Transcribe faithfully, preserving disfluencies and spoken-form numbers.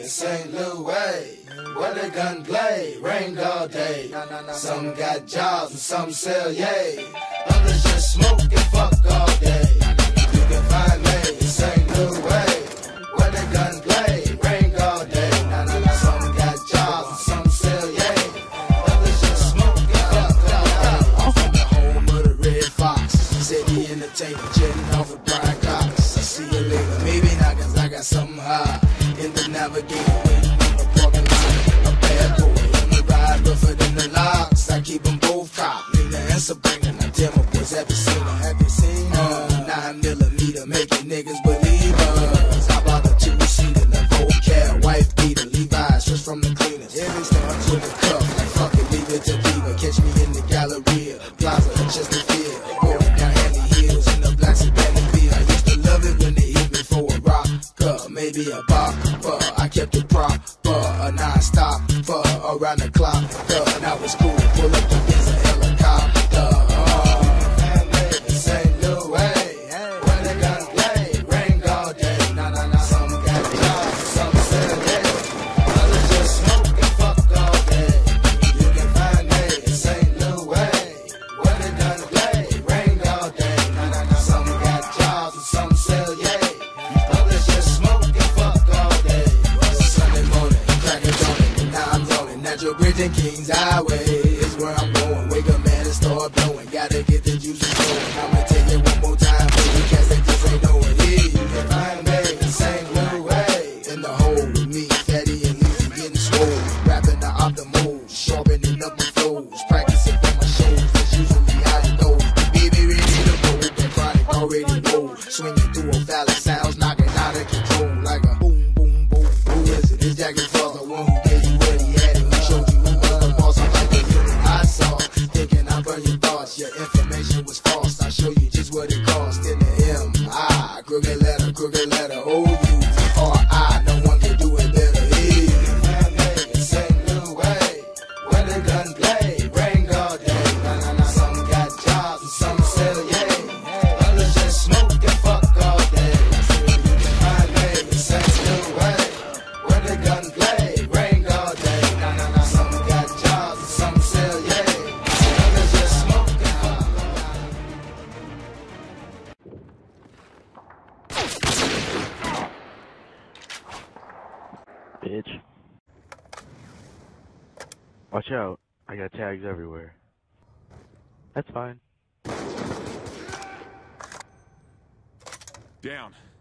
in Saint Louis, where the gun play, rained all day. Some got jobs and some sell yay. Others just smoke and fuck all day. You can find me in Saint Louis, where the gun play, rained all day. Some got jobs and some sell yay. Others just smoke and fuck all day. I'm from the home of the Red Fox, city entertainment, jetting off of Brian Cox. I see you later, maybe not, cause I got something high in the navigator, waiting in the parking lot. A bad boy on the ride, rougher than the locks. I keep them both cocked, Nina and Sabrina. Now tell my boys, have you seen her? Have you seen her? Nine millimeter, making niggas believers. How about the two-seater, the vocab, wife beater, Levi's, just from the cleaners. Every starts with a cup, like fuck it, leave it to Beaver. Catch me in the Galleria, Plaza, Chesterfield. Going down Hanley Hills in the black sedan and beer. I used to love it when they hit me for a rock. Maybe a bopper, I kept it proper, a non-stopper around the clock, and I was cool, pull up the Benz a helicopter. Oh, Saint Louis, where the gun play, rained all day. Nah, nah, nah, some got jobs, some sell day. Others just smoke and fuck all day. You can find me in Saint Louis, where the gun play, rained all day. Nah, nah, nah, some got jobs and some sell yay. Others just smoke. Natural Bridging Kings Highway is where I'm going. Wake up, man, and start blowing. Gotta get the juices flowing. I'ma tell you one more time, baby, cats that just ain't know it. Yeah, you can find me in Saint Louis, in the hole with me, fatty and easy, getting swole. Rapping the optimal, sharpening up my flows, practicing for my shows. That's usually how it goes. The baby ready to go, that chronic already know. Swinging through a phallic sounds, knocking out of control like a boom, boom, boom. Who is it? It's Jackie Frost, the one who gave you what he had. Your information was false. I'll show you just what it cost. In the M I, crooked letter, crooked letter, O U R I. No one can do it better. Yeah, in Saint Louis, where the gun play, rained all day. Nah, nah, nah, some got jobs and some sell yay. Others just smoke and fuck all day. You can find me in Saint Louis, where the gun play, rained all day. Nah, nah, nah, some got jobs and some sell yay. Bitch. Watch out. I got tags everywhere. That's fine. Down.